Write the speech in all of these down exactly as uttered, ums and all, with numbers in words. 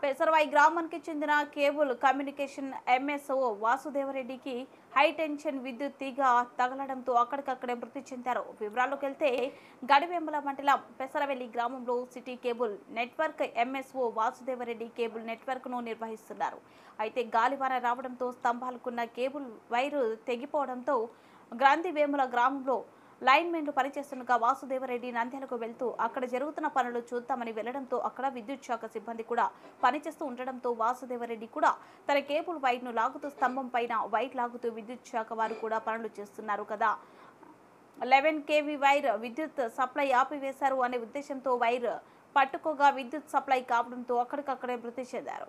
పెసరవాయి గ్రామానికి చెందిన cable communication MSO వాసుదేవరెడ్డికి హై టెన్షన్ విద్యుత్ తీగ తగలడంతో అక్కడికక్కడే మృతి చెందారు. వివరాల్లోకి వెళ్తే గడివేంబల మండలం పెసరవెల్లి గ్రామంలో city cable network MSO Vasudevareddy cable network ను నిర్వహిస్తున్నారు. అయితే గాలివాన రావడంతో స్తంభాలకున్న కేబుల్ వైరు తెగిపోవడంతో గ్రాంధివేముల గ్రామంలో లైన్మెన్లు పనిచేస్తుండగా వాసుదేవరెడ్డి నంద్యాలకు వెళ్తూ అక్కడ జరుగుతున్న పనులు చూద్దామని వెళ్లడంతో అక్కడ విద్యుత్ శాఖ సిబ్బంది కూడా పనిచేస్తూ ఉండడంతో వాసుదేవరెడ్డి కూడా తన కేబుల్ వైర్ను లాగుతూ స్తంభం పైన వైర్ లాగుతూ విద్యుత్ శాఖ వారు కూడా పనులు చేస్తున్నారు కదా లెవెన్ కేవీ వైర్ విద్యుత్ సప్లై ఆపివేశారు అనే ఉద్దేశంతో వైర్ పట్టుకోగా విద్యుత్ సప్లై కావడంతో అక్కడికక్కడే మృతి చెందారు.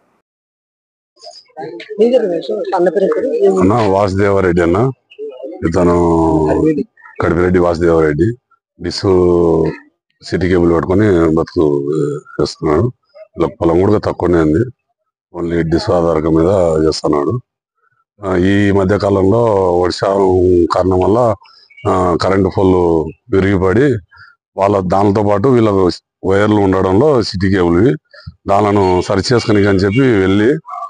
వాసుదేవరెడ్డి అన్న ఇతను Kadapireddy Vasudevareddy this city cable పట్టుకొని బతుకు చేస్తున్నాడు. ఇలా పొలం కూడా తక్కువనే ఉంది, ఓన్లీ డిస్ ఆధారకం మీద చేస్తున్నాడు. ఈ మధ్య కాలంలో వర్షాలు కారణం వల్ల కరెంటు పోల్ విరిగిపడి వాళ్ళ దానితో పాటు వీళ్ళ వైర్లు ఉండడంలో సిటీ కేబుల్వి దానిలను సరి చేసుకుని అని చెప్పి వెళ్ళి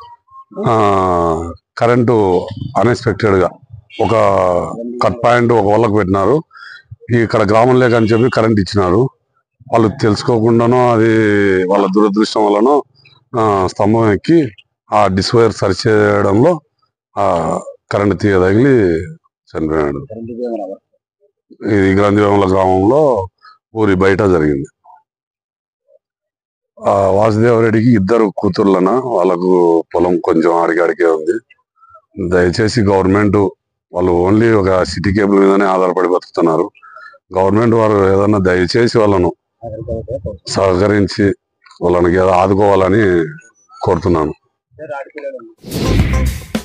కరెంటు అన్ఎక్స్పెక్టెడ్గా ఒక కట్ పాయింట్ ఒక వాళ్ళకు పెట్టినారు. ఇక్కడ గ్రామం లేక అని చెప్పి కరెంట్ ఇచ్చినారు. వాళ్ళు తెలుసుకోకుండానో అది వాళ్ళ దురదృష్టం వలన స్తంభం ఎక్కి ఆ డిస్ వైర్ సరి చేయడంలో ఆ కరెంట్ తీగ తగిలి చనిపోయాడు. ఇది గ్రంథివేముల గ్రామంలో ఊరి బయట జరిగింది. ఆ వాసుదేవరెడ్డికి ఇద్దరు కూతుర్లన, వాళ్ళకు పొలం కొంచెం ఆడికాడికే ఉంది. దయచేసి గవర్నమెంట్ వాళ్ళు ఓన్లీ ఒక సిటీ కేబుల్ మీదనే ఆధారపడి బతుకుతున్నారు. గవర్నమెంట్ వారు ఏదన్నా దయచేసి వాళ్ళను సహకరించి వాళ్ళకి ఏదో ఆదుకోవాలని కోరుతున్నాను.